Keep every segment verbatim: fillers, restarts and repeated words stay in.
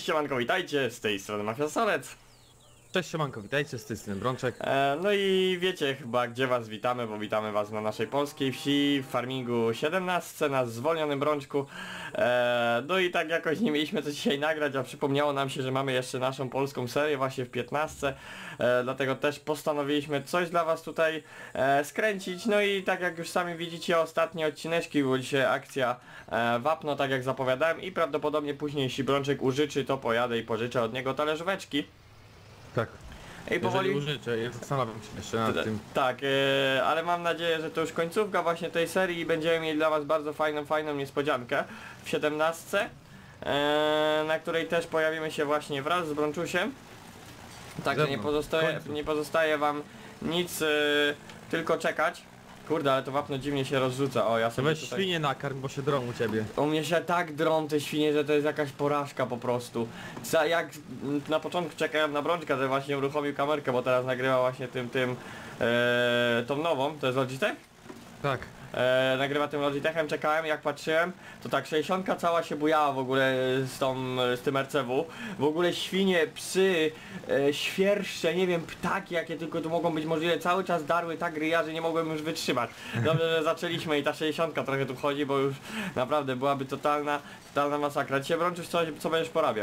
siemanko, witajcie, z tej strony Mafiasolec. Cześć siemanko, witajcie, z tej strony Brączek. E, no i wiecie chyba gdzie was witamy, bo witamy was na naszej polskiej wsi, w farmingu siedemnaście, na zwolnionym Brączku. E, no i tak jakoś nie mieliśmy co dzisiaj nagrać, a przypomniało nam się, że mamy jeszcze naszą polską serię właśnie w piętnastce. E, dlatego też postanowiliśmy coś dla was tutaj e, skręcić. No i tak jak już sami widzicie, ostatnie odcineczki, bo dzisiaj akcja e, wapno, tak jak zapowiadałem, i prawdopodobnie później, jeśli Brączek użyczy, to pojadę i pożyczę od niego talerzóweczki. Tak. I powoli... Jeżeli użyczę, ja zastanawiam się jeszcze nad tym. Tak, e, ale mam nadzieję, że to już końcówka właśnie tej serii i będziemy mieli dla was bardzo fajną, fajną niespodziankę w siedemnastce, e, na której też pojawimy się właśnie wraz z Brączusiem. Także nie pozostaje, nie pozostaje wam nic, e, tylko czekać. Kurde, ale to wapno dziwnie się rozrzuca. O, ja sobie Weź tutaj... świnie nakarm, bo się drą u ciebie. U mnie się tak drą te świnie, że to jest jakaś porażka po prostu. Za, jak na początku czekałem na Brączka, że właśnie uruchomił kamerkę, bo teraz nagrywa właśnie tym, tym, e, tą nową, to jest Logitech? Tak. E, nagrywa tym Logitechem, czekałem, jak patrzyłem, to tak sześćdziesiątka cała się bujała w ogóle z tą, z tym R C W. W ogóle świnie, psy, e, świerszcze, nie wiem, ptaki jakie tylko tu mogą być możliwe, cały czas darły tak ryja, że nie mogłem już wytrzymać. Dobrze, że zaczęliśmy i ta sześćdziesiątka trochę tu wchodzi, bo już naprawdę byłaby totalna, totalna masakra. Dzisiaj Brączuś, co, co będziesz porabiał?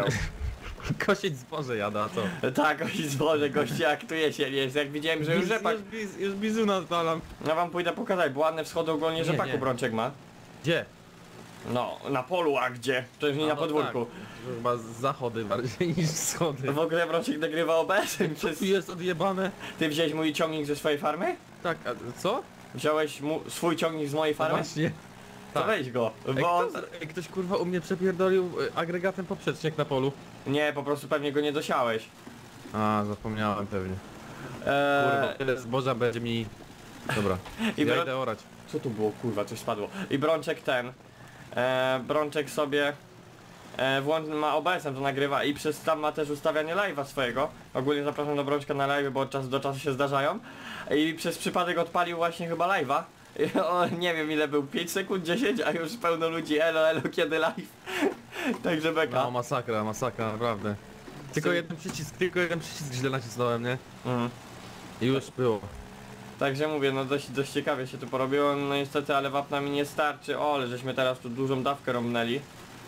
Kosić zboże jada, co? Tak, oj zboże, goście, jak tu jesień jest, jak widziałem, że już Biz, rzepak... już, biz, już bizuna odpalam. Ja wam pójdę pokazać, bo ładne wschody ogólnie Nie, rzepaku nie. Brączek ma. Gdzie? No, na polu, a gdzie? To już nie A, na no podwórku. Tak. Chyba zachody bardziej niż wschody. W ogóle Brączek nagrywa O B S-em Co przez... tu jest odjebane? Ty wziąłeś mój ciągnik ze swojej farmy? Tak, a co? Wziąłeś mu... swój ciągnik z mojej No farmy? właśnie. To tak. weź go, Ej, bo on... kto, ej, ktoś kurwa u mnie przepierdolił y, agregatem poprzecznik na polu. Nie, po prostu pewnie go nie dosiałeś. A, zapomniałem pewnie. Eee... Kurwa, tyle zboża będzie mi... Dobra, I ja Bro- idę orać. Co tu było? Kurwa, coś spadło. I Brączek ten... Eee, Brączek sobie... E, włącz, ma O B S-em to nagrywa i przez tam ma też ustawianie live'a swojego. Ogólnie zapraszam do Brączka na live, bo od czasu do czasu się zdarzają. I przez przypadek odpalił właśnie chyba live'a. I o, nie wiem ile był, pięć sekund, dziesięć, a już pełno ludzi, elo, elo, kiedy live. Także beka. No masakra, masakra, naprawdę. Tylko Co- jeden przycisk, tylko jeden przycisk źle nacisnąłem, nie? Mhm. I już było. Także mówię, no dość, dość ciekawie się tu porobiło, no niestety, ale wapna mi nie starczy. O, ale żeśmy teraz tu dużą dawkę rąbnęli.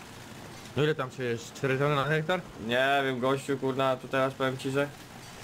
No ile tam się jest? cztery tony na hektar? Nie wiem, gościu, kurna, tu teraz powiem ci, że...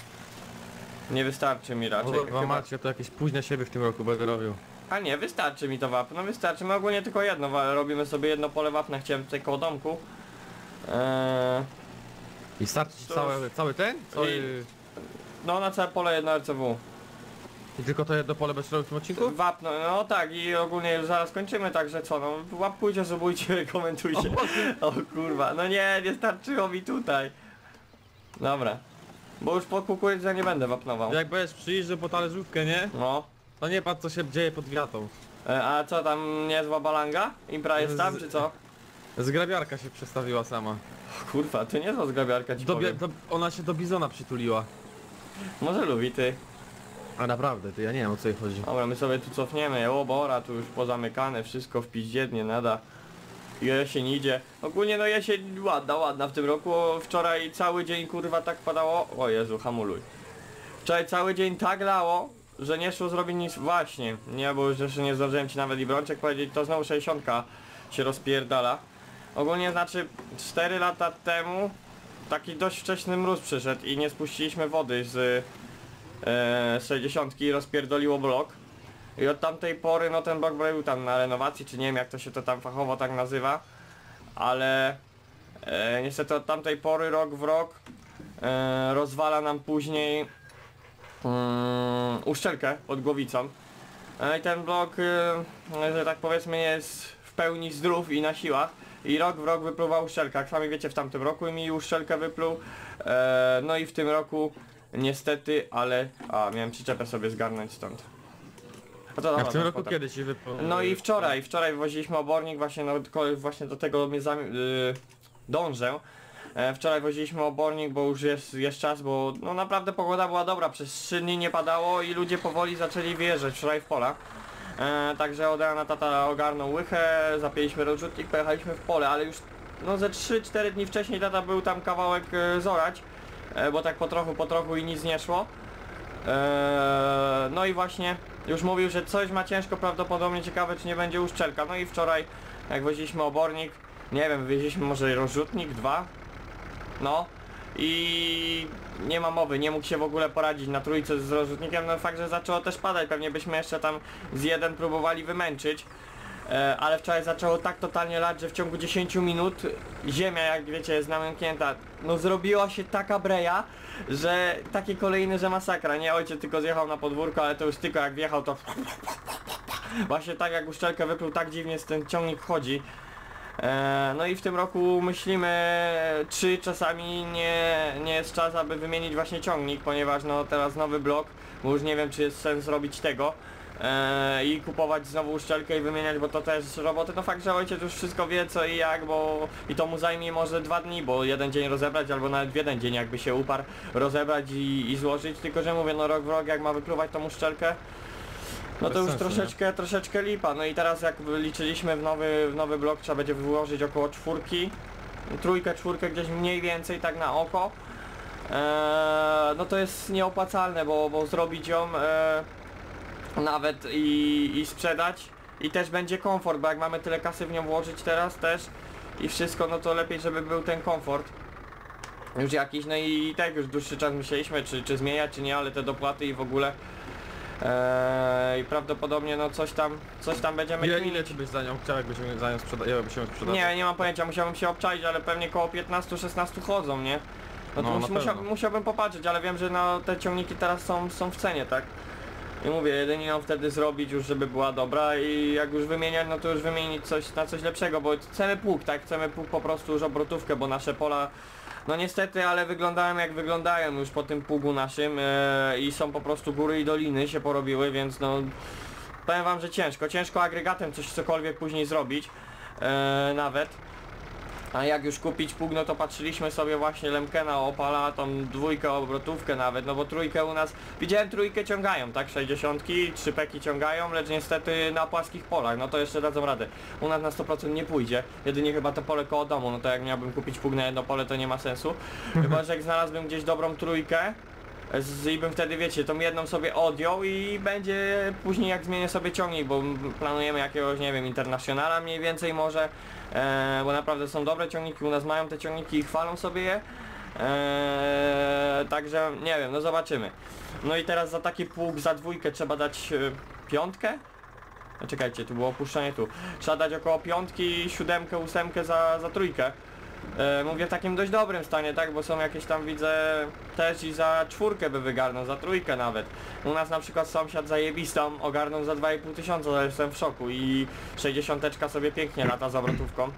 Nie wystarczy mi raczej. Kurwa chyba. macie, to jakieś późne siebie w tym roku będę robił. A nie, wystarczy mi to wapno, wystarczy. My ogólnie tylko jedno, wa- robimy sobie jedno pole wapna, chciałem tutaj koło domku. Eee, I starczy ci To cały, już- cały ten? Cały... I- no na całe pole jedno R C W. I tylko to jedno pole bez robić w tym odcinku? Wapno, no tak, i ogólnie już zaraz kończymy, także co, no łapkujcie, subujcie, komentujcie. O kurwa, no nie, nie starczyło mi tutaj. Dobra. Bo już po kukurydze nie będę wapnował. Jak będziesz przyjeżdżał po talerzówkę, nie? No. To nie patrz co się dzieje pod wiatą. E, a co tam, niezła balanga? Impra jest tam, Z- czy co? Zgrabiarka się przestawiła sama. O, kurwa, to niezła zgrabiarka ci Do, bie- powiem. do, ona się do bizona przytuliła. Może lubi ty. A naprawdę, to ja nie wiem o co jej chodzi. Dobra, my sobie tu cofniemy, o bora, tu już pozamykane, wszystko w piździednie nada. Jesień idzie. Ogólnie no jesień ładna, ładna w tym roku. Wczoraj cały dzień kurwa tak padało. O Jezu, hamuluj. Wczoraj cały dzień tak lało, że nie szło zrobić nic. Właśnie, nie, bo już jeszcze nie zdążyłem ci nawet i Brączek powiedzieć, to znowu sześćdziesiątka się rozpierdala. Ogólnie znaczy cztery lata temu taki dość wcześny mróz przyszedł i nie spuściliśmy wody z e, sześćdziesiątki i rozpierdoliło blok. I od tamtej pory no ten blok był tam na renowacji, czy nie wiem jak to się to tam fachowo tak nazywa. Ale e, niestety od tamtej pory rok w rok e, rozwala nam później mm, uszczelkę pod głowicą. E, I ten blok, e, że tak powiedzmy, jest w pełni zdrów i na siłach. I rok w rok wypluwa uszczelka. Jak sami wiecie, w tamtym roku mi uszczelkę wypluł. E, no i w tym roku niestety, ale... A, miałem przyczepę sobie zgarnąć stąd. No to A dobra, w tym to roku potem. kiedy się wypo... No i wczoraj, wczoraj woziliśmy obornik, właśnie, no, tylko właśnie do tego mnie zam... Yy, dążę. E, wczoraj woziliśmy obornik, bo już jest, jest czas, bo no naprawdę pogoda była dobra, przez trzy dni nie padało i ludzie powoli zaczęli wyjeżdżać wczoraj w pola. E, także od rana tata ogarnął łychę, zapięliśmy rozrzutnik, pojechaliśmy w pole, ale już no ze trzy cztery dni wcześniej tata był tam kawałek e, zorać, e, bo tak po trochu, po trochu i nic nie szło. E, no i właśnie już mówił, że coś ma ciężko, prawdopodobnie ciekawe czy nie będzie uszczelka. No i wczoraj jak woziliśmy obornik, nie wiem, wywieźliśmy może rozrzutnik, dwa, no i nie ma mowy, nie mógł się w ogóle poradzić na trójce z rozrzutnikiem. No fakt, że zaczęło też padać, pewnie byśmy jeszcze tam z jeden próbowali wymęczyć. E, ale wczoraj zaczęło tak totalnie lać, że w ciągu dziesięciu minut ziemia, jak wiecie, jest namięknięta. No zrobiła się taka breja, że takie kolejne, że masakra, nie? Ojciec tylko zjechał na podwórko, ale to już tylko jak wjechał to właśnie tak jak uszczelkę wypluł, tak dziwnie ten ciągnik chodzi. E, no i w tym roku myślimy, czy czasami nie, nie jest czas, aby wymienić właśnie ciągnik, ponieważ no teraz nowy blok, bo już nie wiem czy jest sens robić tego. Eee, i kupować znowu uszczelkę i wymieniać, bo to też roboty. No fakt, że ojciec już wszystko wie co i jak, bo i to mu zajmie może dwa dni, bo jeden dzień rozebrać albo nawet w jeden dzień jakby się uparł rozebrać i, i złożyć, tylko że mówię, no rok w rok jak ma wypluwać tą uszczelkę, no to Bez już sensu, troszeczkę, nie? troszeczkę lipa. No i teraz jak liczyliśmy w nowy, w nowy blok, trzeba będzie wyłożyć około czwórki, trójkę, czwórkę gdzieś mniej więcej tak na oko. Eee, no to jest nieopłacalne, bo, bo zrobić ją eee, nawet i, i sprzedać i też będzie komfort, bo jak mamy tyle kasy w nią włożyć teraz też i wszystko, no to lepiej żeby był ten komfort już jakiś. No i tak już dłuższy czas myśleliśmy czy, czy zmieniać czy nie, ale te dopłaty i w ogóle eee, i prawdopodobnie no coś tam coś tam będziemy Ile, kminić. ile ci byś za nią chciał, jakbyśmy za nią sprzeda jakbyśmy sprzedać? Nie, nie mam pojęcia, musiałbym się obczaić, ale pewnie koło piętnaście szesnaście chodzą, nie? No to No, mus, na musiał, pewno. musiałbym popatrzeć, ale wiem, że no, te ciągniki teraz są, są w cenie, tak? I mówię, jedynie ją wtedy zrobić już, żeby była dobra i jak już wymieniać, no to już wymienić coś na coś lepszego, bo chcemy pług, tak? Chcemy pług po prostu już obrotówkę, bo nasze pola, no niestety, ale wyglądają jak wyglądają już po tym pługu naszym e, i są po prostu góry i doliny się porobiły, więc no powiem wam, że ciężko, ciężko agregatem coś cokolwiek później zrobić, e, nawet. A jak już kupić pług, no to patrzyliśmy sobie właśnie Lemkena, Opala, tą dwójkę, obrotówkę nawet, no bo trójkę u nas, widziałem trójkę ciągają, tak, sześćdziesiątki, trzy peki ciągają, lecz niestety na płaskich polach, no to jeszcze dadzą radę. U nas na sto procent nie pójdzie, jedynie chyba to pole koło domu, no to jak miałbym kupić pług na jedno pole, to nie ma sensu. Chyba, że jak znalazłbym gdzieś dobrą trójkę, z, i bym wtedy, wiecie, tą jedną sobie odjął i będzie później jak zmienię sobie ciągnik, bo planujemy jakiegoś, nie wiem, internacjonala mniej więcej może, e, bo naprawdę są dobre ciągniki, u nas mają te ciągniki i chwalą sobie je, e, także nie wiem, no zobaczymy. No i teraz za taki pług, za dwójkę trzeba dać e, piątkę? No czekajcie, tu było opuszczenie tu. Trzeba dać około piątki, siódemkę, ósemkę za, za trójkę. E, mówię w takim dość dobrym stanie, tak, bo są jakieś tam, widzę, też i za czwórkę by wygarnął, za trójkę nawet. U nas na przykład sąsiad zajebistą ogarnął za dwa i pół tysiąca, ale jestem w szoku i sześćdziesiąteczka sobie pięknie lata z obrotówką.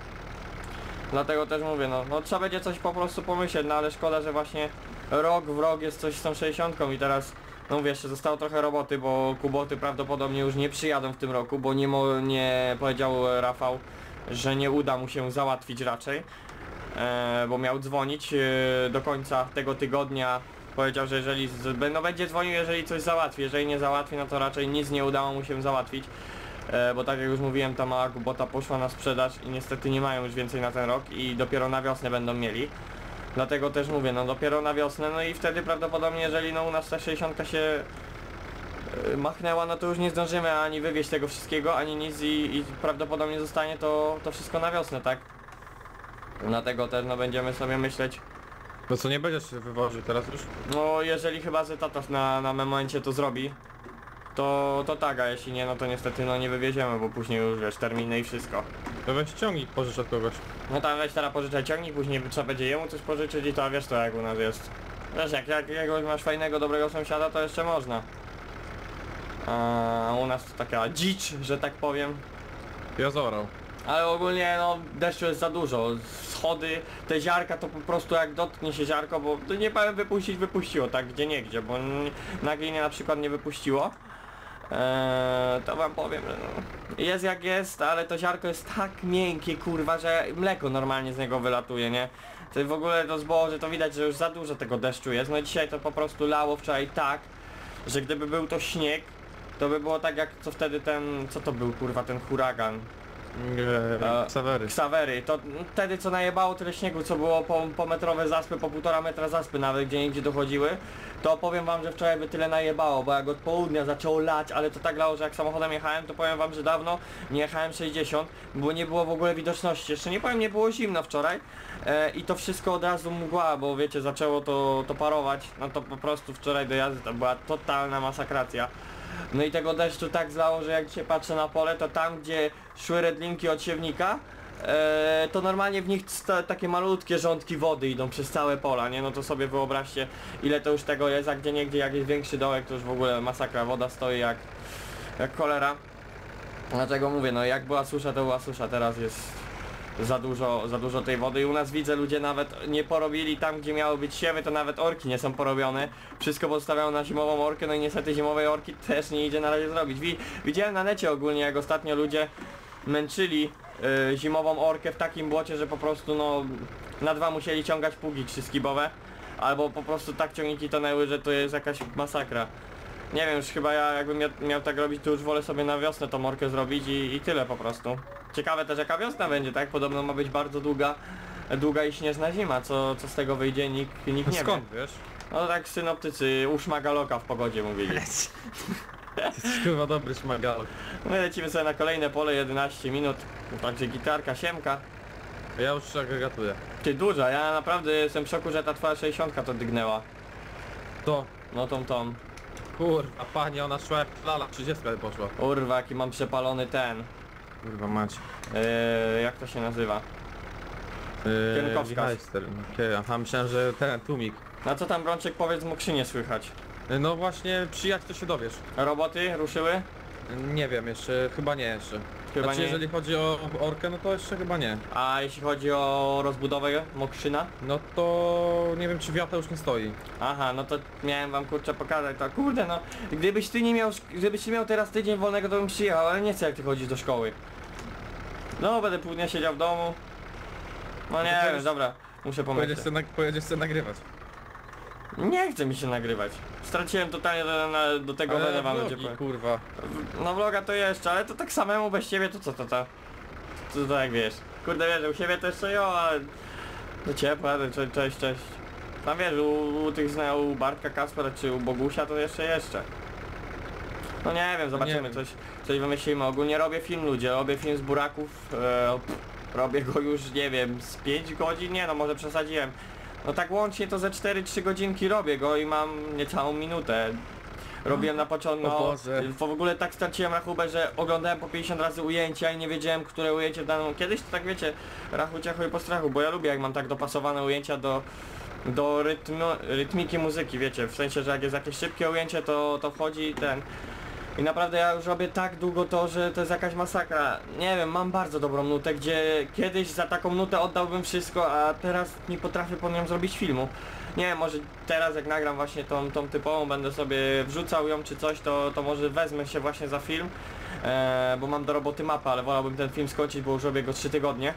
Dlatego też mówię, no, no trzeba będzie coś po prostu pomyśleć, no ale szkoda, że właśnie rok w rok jest coś z tą sześćdziesiątką i teraz, no wiesz, zostało trochę roboty, bo kuboty prawdopodobnie już nie przyjadą w tym roku, bo nie, mo nie powiedział Rafał, że nie uda mu się załatwić raczej, e, bo miał dzwonić e, do końca tego tygodnia. Powiedział, że jeżeli, z, no będzie dzwonił, jeżeli coś załatwi, jeżeli nie załatwi, no to raczej nic nie udało mu się załatwić, e, bo tak jak już mówiłem, ta mała kubota poszła na sprzedaż i niestety nie mają już więcej na ten rok i dopiero na wiosnę będą mieli. Dlatego też mówię, no dopiero na wiosnę, no i wtedy prawdopodobnie, jeżeli no u nas ta sześćdziesiątka się machnęła, no to już nie zdążymy ani wywieźć tego wszystkiego, ani nic i, i prawdopodobnie zostanie to, to wszystko na wiosnę, tak? Dlatego też no będziemy sobie myśleć, No co, nie będziesz się wywoził teraz już? no jeżeli chyba że tata na, na momencie to zrobi, to, to tak, a jeśli nie, no to niestety no nie wywieziemy, bo później już wiesz, terminy i wszystko. To weź ciągnik, pożycz od kogoś. No tam weź teraz pożyczać ciągnik, później trzeba będzie jemu coś pożyczyć i to wiesz to jak u nas jest. Wiesz, jak, jak jakiegoś masz fajnego, dobrego sąsiada, to jeszcze można. A u nas to taka dzicz, że tak powiem. Ja zorał. Ale ogólnie no deszczu jest za dużo. Schody, te ziarka to po prostu jak dotknie się ziarko, bo to nie powiem wypuścić, wypuściło tak gdzie niegdzie, bo na glinie na przykład nie wypuściło. Eee, to wam powiem, że no, jest jak jest, ale to ziarko jest tak miękkie kurwa, że mleko normalnie z niego wylatuje, nie? To w ogóle to zboże, to widać, że już za dużo tego deszczu jest. No dzisiaj to po prostu lało wczoraj tak, że gdyby był to śnieg, to by było tak jak co wtedy ten, co to był kurwa ten huragan, Eee, E, Ksawery. Ksawery, to wtedy co najebało tyle śniegu, co było po, po metrowe zaspy, po półtora metra zaspy nawet, gdzie indziej dochodziły, to powiem wam, że wczoraj by tyle najebało, bo jak od południa zaczęło lać, ale to tak lało, że jak samochodem jechałem, to powiem wam, że dawno nie jechałem sześćdziesiąt, bo nie było w ogóle widoczności, jeszcze nie powiem, nie było zimno wczoraj e, i to wszystko od razu mgła, bo wiecie, zaczęło to, to parować, no to po prostu wczoraj do jazdy to była totalna masakracja. No i tego deszczu tak zlało, że jak dzisiaj patrzę na pole, to tam gdzie szły redlinki od siewnika, e, to normalnie w nich sta- takie malutkie rządki wody idą przez całe pola, nie? No to sobie wyobraźcie, ile to już tego jest, a gdzie niegdzie jak jest większy dołek, to już w ogóle masakra, woda stoi jak, jak cholera. Dlatego mówię, no jak była susza, to była susza, teraz jest za dużo, za dużo tej wody i u nas widzę, ludzie nawet nie porobili tam, gdzie miały być siewy, to nawet orki nie są porobione. Wszystko postawiają na zimową orkę, no i niestety zimowej orki też nie idzie na razie zrobić. Wi widziałem na necie ogólnie, jak ostatnio ludzie męczyli y, zimową orkę w takim błocie, że po prostu no na dwa musieli ciągać pługi trzyskibowe, albo po prostu tak ciągniki tonęły, że to jest jakaś masakra. Nie wiem, już chyba ja jakbym miał, miał tak robić, to już wolę sobie na wiosnę tą orkę zrobić i, i tyle po prostu. Ciekawe też jaka wiosna będzie, tak? Podobno ma być bardzo długa, długa i śnieżna zima, co, co z tego wyjdzie nikt, nikt nie wie. Skąd wiesz? No tak synoptycy uszmaga loka w pogodzie mówili. To jest chyba dobry szmagalok. My lecimy sobie na kolejne pole, jedenaście minut, także gitarka, siemka. Ja już agregatuję. Ty duża, ja naprawdę jestem w szoku, że ta twoja sześćdziesiątka to dygnęła. To. No tą tą. Kurwa, pani, ona szła jak lala. trzydziestka poszła. Urwa, jaki mam przepalony ten. Kurwa mać. Yy, jak to się nazywa? Yy, Kierunkowskaz. Wichajster. Okej, aha, myślałem, że ten tłumik. Na co tam Brączek, powiedz, mu krzynie słychać? Yy, No właśnie, przyjać to się dowiesz. Roboty ruszyły? Yy, Nie wiem, jeszcze, chyba nie jeszcze. Chyba Znaczy, nie. jeżeli chodzi o orkę, no to jeszcze chyba nie. A jeśli chodzi o rozbudowę Mokrzyna? No to nie wiem, czy wiata już nie stoi. Aha, no to miałem wam kurczę pokazać, to kurde no, gdybyś ty nie miał, szk- gdybyś ty miał teraz tydzień wolnego, to bym przyjechał, ale nie chcę jak ty chodzisz do szkoły. No, będę pół dnia siedział w domu. No nie pojedziesz- wiem, dobra, muszę pomyśleć. Pojedziesz sobie, na, pojedziesz sobie nagrywać. Nie chce mi się nagrywać. Straciłem totalnie do, na, do tego będę wam vlogi, będzie powiem. kurwa. No vloga to jeszcze, ale to tak samemu bez ciebie to co to to? To, to jak wiesz. Kurde wiesz, u siebie to jeszcze jo, ale do ciepła, cze- cześć, cześć. Tam wiesz, u, u tych zna, u Bartka Kaspera czy u Bogusia to jeszcze jeszcze. No nie wiem, zobaczymy, wiem. coś, coś wymyślimy. Ogólnie robię film ludzie, robię film z buraków, e, pff, robię go już nie wiem, z pięć godzin, nie no może przesadziłem. No tak łącznie to ze cztery trzy godzinki robię go i mam niecałą minutę. Robiłem na początku, O no, Boże. w ogóle tak straciłem rachubę, że oglądałem po pięćdziesiąt razy ujęcia i nie wiedziałem, które ujęcie w danym... Kiedyś to tak wiecie, rachu ciachu i po strachu, bo ja lubię jak mam tak dopasowane ujęcia do... do rytmu, rytmiki muzyki, wiecie, w sensie, że jak jest jakieś szybkie ujęcie, to, to wchodzi ten... I naprawdę ja już robię tak długo to, że to jest jakaś masakra. Nie wiem, mam bardzo dobrą nutę, gdzie kiedyś za taką nutę oddałbym wszystko, a teraz nie potrafię po nią zrobić filmu. Nie wiem, może teraz jak nagram właśnie tą, tą typową, będę sobie wrzucał ją czy coś, to, to może wezmę się właśnie za film, e, bo mam do roboty mapę, ale wolałbym ten film skończyć, bo już robię go trzy tygodnie.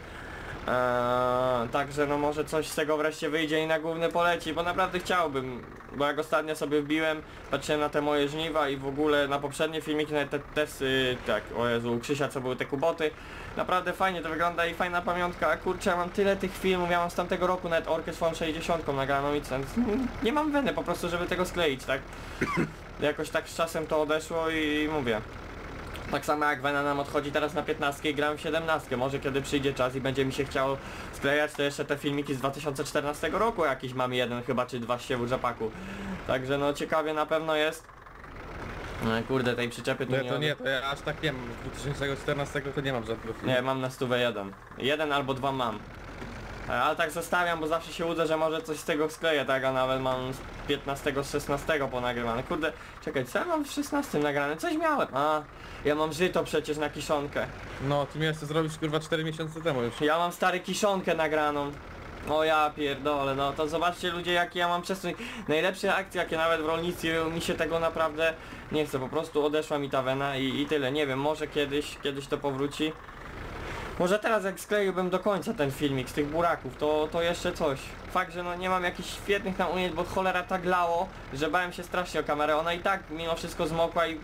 Eee, także no może coś z tego wreszcie wyjdzie i na główny poleci, bo naprawdę chciałbym, bo jak ostatnio sobie wbiłem, patrzyłem na te moje żniwa i w ogóle na poprzednie filmiki, na te testy, tak, o Jezu, u Krzysia co były te kuboty, naprawdę fajnie to wygląda i fajna pamiątka, a kurczę, ja mam tyle tych filmów, ja mam z tamtego roku nawet orkę swoją sześćdziesiątką nagraną i co, nie mam weny po prostu, żeby tego skleić, tak, jakoś tak z czasem to odeszło i mówię. Tak samo jak wena nam odchodzi teraz na piętnastkę i gram w siedemnastkę. Może kiedy przyjdzie czas i będzie mi się chciało sklejać, to jeszcze te filmiki z dwa tysiące czternastego roku jakiś mam jeden chyba, czy dwa z siewu rzepaku. Także no ciekawie na pewno jest. No kurde, tej przyczepy tu Nie, nie to nie, to ja aż tak nie mam. Z dwa tysiące czternastego to nie mam żadnego filmu. Nie, mam na stówę jeden. Jeden albo dwa mam. Ale tak zostawiam, bo zawsze się łudzę, że może coś z tego skleję, tak, a nawet mam z piętnastego, z szesnastego ponagrywane. Kurde, czekaj, co ja mam w szesnastym nagrane? Coś miałem. A, ja mam żyto przecież na kiszonkę. No, ty miałeś to zrobić kurwa cztery miesiące temu już. Ja mam stary kiszonkę nagraną. O ja pierdolę, no to zobaczcie ludzie jakie ja mam przestój. Najlepsze akcje jakie nawet w rolnictwie, mi się tego naprawdę nie chce, po prostu odeszła mi ta wena i, i tyle. Nie wiem, może kiedyś, kiedyś to powróci. Może teraz jak skleiłbym do końca ten filmik z tych buraków, to, to jeszcze coś. Fakt, że no nie mam jakichś świetnych tam ujęć, bo cholera tak lało, że bałem się strasznie o kamerę. Ona i tak mimo wszystko zmokła i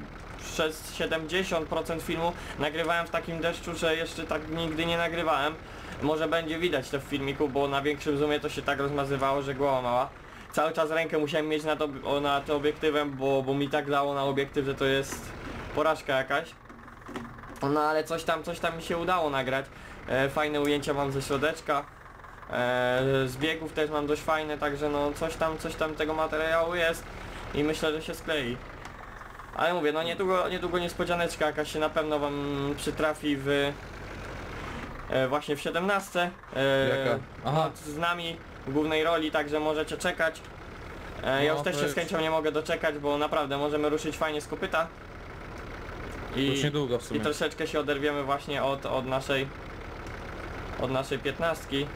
przez siedemdziesiąt procent filmu nagrywałem w takim deszczu, że jeszcze tak nigdy nie nagrywałem. Może będzie widać to w filmiku, bo na większym zoomie to się tak rozmazywało, że głowa mała. Cały czas rękę musiałem mieć nad, ob nad obiektywem, bo, bo mi tak dało na obiektyw, że to jest porażka jakaś. No ale coś tam, coś tam mi się udało nagrać. E, fajne ujęcia mam ze środeczka. E, z biegów też mam dość fajne, także no coś tam, coś tam tego materiału jest i myślę, że się sklei. Ale mówię, no niedługo, niedługo niespodzianeczka jakaś się na pewno wam przytrafi w e, właśnie w siedemnastce. E, Jaka? Aha. no, z nami w głównej roli, także możecie czekać. E, ja No, już też to się z jest- chęcią nie mogę doczekać, bo naprawdę możemy ruszyć fajnie z kopyta. Już niedługo w I sumie. troszeczkę się oderwiemy właśnie od, od naszej od naszej piętnastki.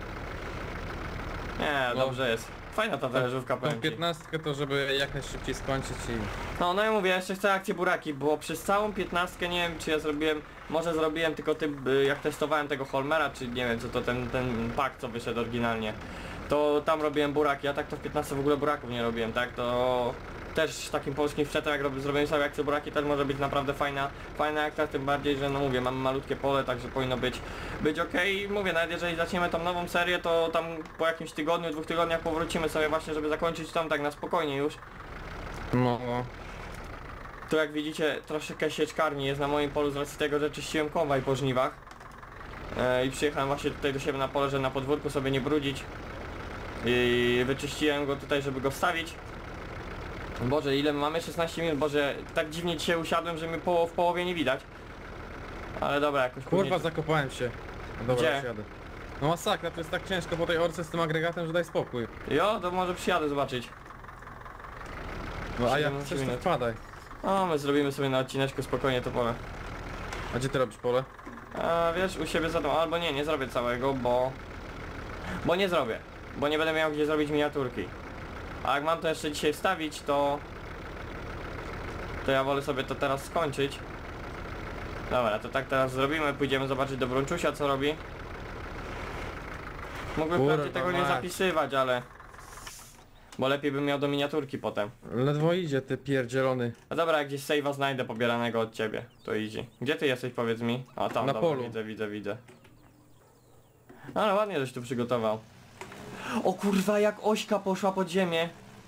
Nie, No. dobrze jest. Fajna ta talerzówka, Tą powiem ci. piętnastkę to żeby jak najszybciej skończyć i... No, no ja mówię, jeszcze chcę akcję buraki, bo przez całą piętnastkę nie wiem czy ja zrobiłem, może zrobiłem tylko tym, y, jak testowałem tego Holmera, czy nie wiem co to ten, ten pak co wyszedł oryginalnie. To tam robiłem buraki, a tak to w piętnastce w ogóle buraków nie robiłem, tak? To też takim polskim wczetem jak robię, zrobiłem sobie akcję buraki, też może być naprawdę fajna, fajna akcja, tym bardziej, że no mówię, mamy malutkie pole, także powinno być, być ok. Mówię, nawet jeżeli zaczniemy tą nową serię, to tam po jakimś tygodniu, dwóch tygodniach powrócimy sobie właśnie, żeby zakończyć tam tak na spokojnie już. No, no. Tu jak widzicie troszeczkę sieczkarni jest na moim polu z racji tego, że czyściłem kombaj po żniwach. E, I przyjechałem właśnie tutaj do siebie na pole, żeby na podwórku sobie nie brudzić. I wyczyściłem go tutaj, żeby go wstawić. Boże, ile my mamy? szesnaście minut, Boże, tak dziwnie dzisiaj usiadłem, że mnie po, w połowie nie widać. Ale dobra, jakoś Kurwa, później... zakopałem się. Dobra, Gdzie? już jadę. No masakra, to jest tak ciężko po tej orce z tym agregatem, że daj spokój. Jo, to może przyjadę zobaczyć. No a jak siedemnaście chcesz to minut. wpadaj. O, my zrobimy sobie na odcineczku spokojnie to pole. A gdzie ty robisz pole? A wiesz, u siebie za tą, albo nie, nie zrobię całego, bo... Bo nie zrobię, bo nie będę miał gdzie zrobić miniaturki. A jak mam to jeszcze dzisiaj wstawić, to... To ja wolę sobie to teraz skończyć. Dobra, to tak teraz zrobimy, pójdziemy zobaczyć do Brączusia co robi. Mógłbym Kurwa wprawdzie tego nie mać. zapisywać, ale... Bo lepiej bym miał do miniaturki potem. Ledwo idzie, ty pierdzielony. A dobra, jak gdzieś save'a znajdę pobieranego od ciebie, to idzie. Gdzie ty jesteś, powiedz mi? O, tam, Na dobra, polu. widzę, widzę, widzę. Ale ładnie żeś tu przygotował. O kurwa, jak ośka poszła pod ziemię.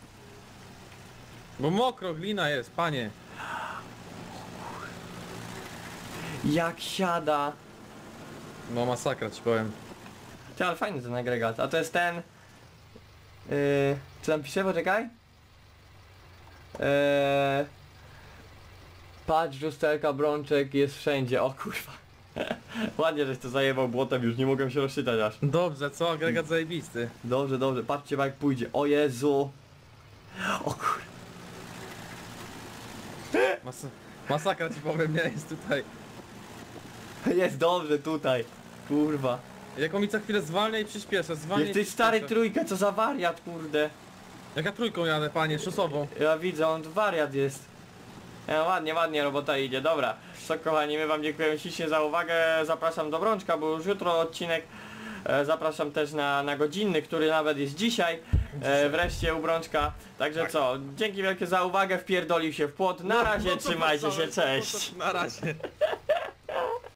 Bo mokro, glina jest, panie. Jak siada. No masakra ci powiem. Ty, ale fajny ten agregat. A to jest ten... Yy, co tam pisze? Poczekaj. Yy, patrz, lusterka, brączek jest wszędzie. O kurwa. Ładnie, żeś to zajebał błotem, już nie mogłem się rozczytać aż. Dobrze, co? Agregat zajebisty. Dobrze, dobrze. Patrzcie jak pójdzie. O Jezu. O kur... Mas masakra ci powiem, nie jest tutaj. Jest dobrze tutaj. Kurwa. Jak on mi co chwilę zwalnia i przyspiesza, zwalnia i Jesteś stary przyspiesza. trójkę, co za wariat, kurde. Jak ja trójką jadę, panie, szosową. Ja widzę, on wariat jest. Ja, ładnie, ładnie robota idzie, dobra. Co kochani, my wam dziękujemy ślicznie za uwagę. Zapraszam do Brączka, bo już jutro odcinek. E, zapraszam też na, na godzinny, który nawet jest dzisiaj. E, wreszcie u Brączka. Także co, dzięki wielkie za uwagę, wpierdolił się w płot. Na razie, trzymajcie się, cześć. Na razie.